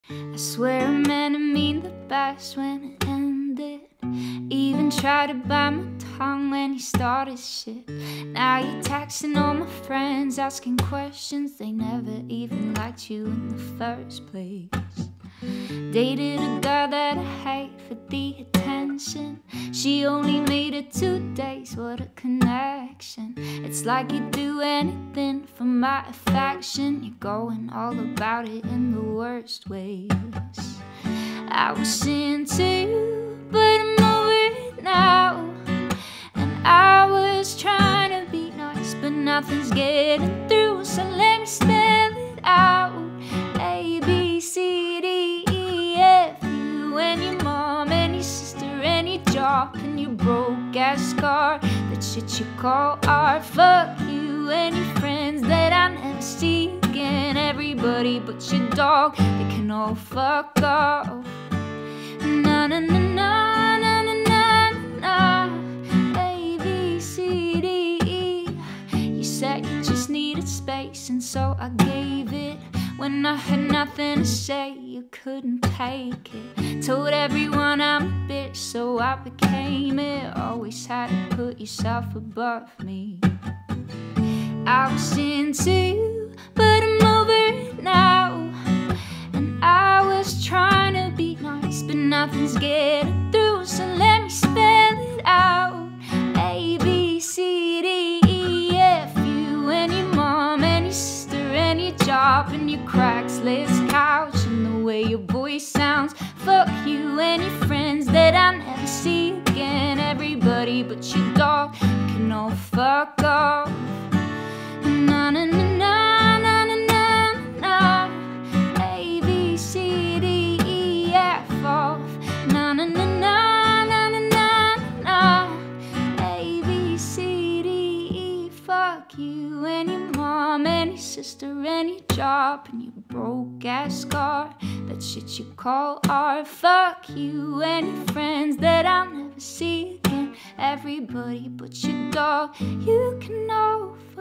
I swear I meant to mean the best when it ended. Even tried to bite my tongue when you started shit. Now you're texting all my friends, asking questions. They never even liked you in the first place. Dated a girl that I hate for the attention. She only made it 2 days, what a connection. It's like you'd do anything for my affection. You're going all about it in the worst ways. I was into you, but I'm over it now. And I was trying to be nice, but nothing's getting through. So let me spell it out. A, B, C, D, E, F, you and your mom and your sister and your job and your broke-ass car. That shit you call art. Fuck you and your friends that I never see again. Everybody but your dog, they can all fuck off. Na na na na na na na na. A, B, C, D, E. You said you just needed space, and so I gave it. When I had nothing to say, you couldn't take it. Told everyone I'm a bitch, so I became it. Always had to put yourself above me. I was into you, but I'm over it now. And I was trying to be nice, but nothing's getting through. So let me spell it out. A, B, C, D, E, F, you and your mom and your sister and your job and your Craigslist couch and the way your voice sounds. Fuck you and your friends that I never see again. Everybody but your dog can all fuck off. Na na na na na na na na. A, B, C, D, E, F off. Na na na na na na na na. A, B, C, D, E. Fuck you and your mom and your sister and your job and your broke-ass car. That shit you call art. Fuck you and your friends that I'll never see again. Everybody but your dog, you can know.